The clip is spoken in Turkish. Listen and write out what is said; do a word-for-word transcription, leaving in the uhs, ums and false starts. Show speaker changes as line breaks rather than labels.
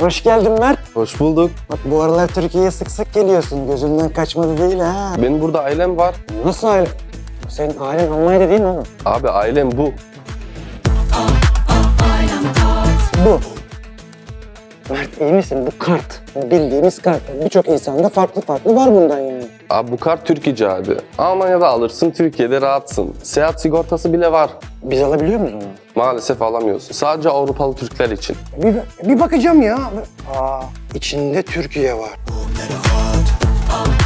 Hoş geldin Mert.
Hoş bulduk.
Bak bu aralar Türkiye'ye sık sık geliyorsun. Gözünden kaçmadı değil ha.
Benim burada ailem var.
Nasıl aile? Senin ailen Almanya'da değil mi oğlum?
Abi ailem bu.
Bu. Mert iyi misin? Bu kart. Bildiğimiz kart. Birçok insanda farklı farklı var bundan yani.
Abi bu kart Türk icadı. Almanya'da alırsın, Türkiye'de rahatsın. Seyahat sigortası bile var.
Biz alabiliyor muyuz onu?
Maalesef alamıyorsun. Sadece Avrupalı Türkler için.
Bir, bir bakacağım ya. Aa, içinde Türkiye var.